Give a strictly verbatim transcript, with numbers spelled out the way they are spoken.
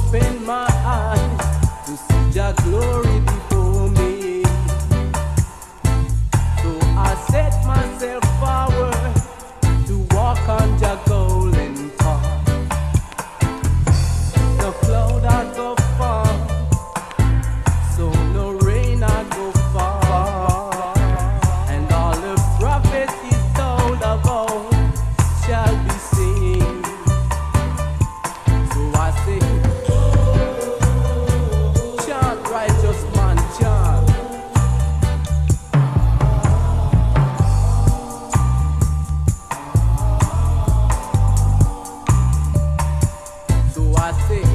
open my eyes to see your glory before me. So I set myself forward to walk on your golden path. The cloud I go far, so no rain I go far, and all the prophecies told about shall be seen. So I say, chant, righteous man, chant. So I say,